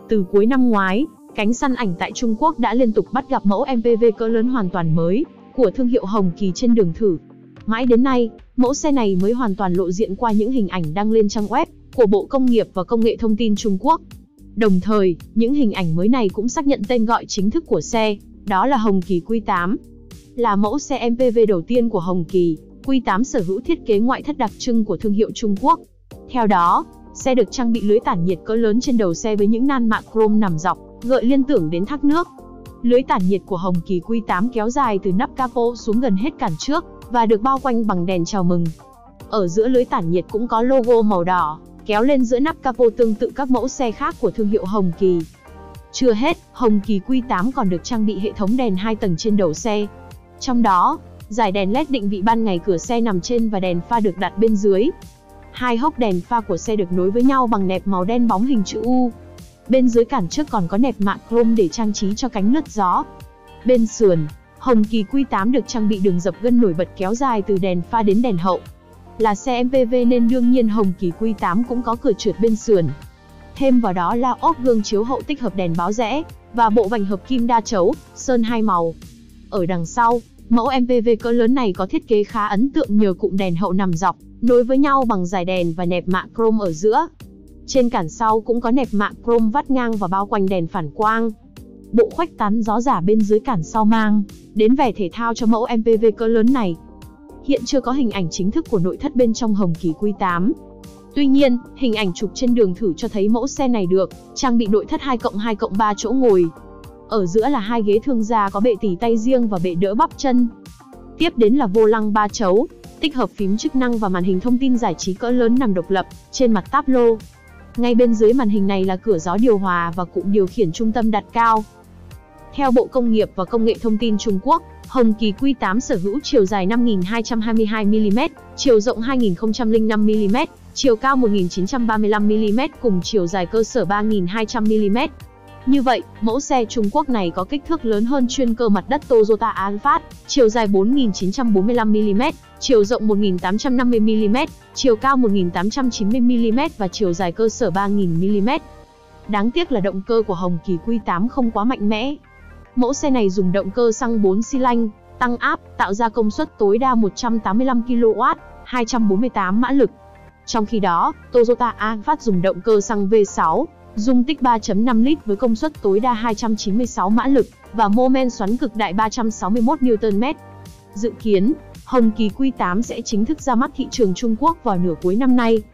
Từ cuối năm ngoái, cánh săn ảnh tại Trung Quốc đã liên tục bắt gặp mẫu MPV cỡ lớn hoàn toàn mới của thương hiệu Hồng Kỳ trên đường thử. Mãi đến nay, mẫu xe này mới hoàn toàn lộ diện qua những hình ảnh đăng lên trang web của Bộ Công nghiệp và Công nghệ Thông tin Trung Quốc. Đồng thời, những hình ảnh mới này cũng xác nhận tên gọi chính thức của xe, đó là Hồng Kỳ Q8. Là mẫu xe MPV đầu tiên của Hồng Kỳ, Q8 sở hữu thiết kế ngoại thất đặc trưng của thương hiệu Trung Quốc. Theo đó, xe được trang bị lưới tản nhiệt cỡ lớn trên đầu xe với những nan mạ chrome nằm dọc, gợi liên tưởng đến thác nước. Lưới tản nhiệt của Hồng Kỳ Q8 kéo dài từ nắp capo xuống gần hết cản trước và được bao quanh bằng đèn chào mừng. Ở giữa lưới tản nhiệt cũng có logo màu đỏ, kéo lên giữa nắp capo tương tự các mẫu xe khác của thương hiệu Hồng Kỳ. Chưa hết, Hồng Kỳ Q8 còn được trang bị hệ thống đèn 2 tầng trên đầu xe. Trong đó, dải đèn LED định vị ban ngày cửa xe nằm trên và đèn pha được đặt bên dưới. Hai hốc đèn pha của xe được nối với nhau bằng nẹp màu đen bóng hình chữ U. Bên dưới cản trước còn có nẹp mạ chrome để trang trí cho cánh lướt gió. Bên sườn, Hồng Kỳ Q8 được trang bị đường dập gân nổi bật kéo dài từ đèn pha đến đèn hậu. Là xe MPV nên đương nhiên Hồng Kỳ Q8 cũng có cửa trượt bên sườn. Thêm vào đó là ốp gương chiếu hậu tích hợp đèn báo rẽ và bộ vành hợp kim đa chấu, sơn 2 màu. Ở đằng sau, mẫu MPV cỡ lớn này có thiết kế khá ấn tượng nhờ cụm đèn hậu nằm dọc, nối với nhau bằng dải đèn và nẹp mạ chrome ở giữa. Trên cản sau cũng có nẹp mạ chrome vắt ngang và bao quanh đèn phản quang. Bộ khuếch tán gió giả bên dưới cản sau mang đến vẻ thể thao cho mẫu MPV cỡ lớn này. Hiện chưa có hình ảnh chính thức của nội thất bên trong Hồng Kỳ Q8. Tuy nhiên, hình ảnh chụp trên đường thử cho thấy mẫu xe này được trang bị nội thất 2+2+3 chỗ ngồi. Ở giữa là hai ghế thương gia có bệ tỉ tay riêng và bệ đỡ bắp chân. Tiếp đến là vô lăng 3 chấu, tích hợp phím chức năng và màn hình thông tin giải trí cỡ lớn nằm độc lập trên mặt táp lô. Ngay bên dưới màn hình này là cửa gió điều hòa và cụm điều khiển trung tâm đặt cao. Theo Bộ Công nghiệp và Công nghệ Thông tin Trung Quốc, Hồng Kỳ Q8 sở hữu chiều dài 5.222mm, chiều rộng 2.005mm, chiều cao 1.935mm cùng chiều dài cơ sở 3.200mm. Như vậy, mẫu xe Trung Quốc này có kích thước lớn hơn chuyên cơ mặt đất Toyota Alphard, chiều dài 4.945mm, chiều rộng 1.850mm, chiều cao 1.890mm và chiều dài cơ sở 3.000mm. Đáng tiếc là động cơ của Hồng Kỳ Q8 không quá mạnh mẽ. Mẫu xe này dùng động cơ xăng 4 xi lanh, tăng áp, tạo ra công suất tối đa 185 kW, 248 mã lực. Trong khi đó, Toyota Alphard dùng động cơ xăng V6, dung tích 3.5 lít với công suất tối đa 296 mã lực và mô men xoắn cực đại 361 Nm. Dự kiến, Hồng Kỳ Q8 sẽ chính thức ra mắt thị trường Trung Quốc vào nửa cuối năm nay.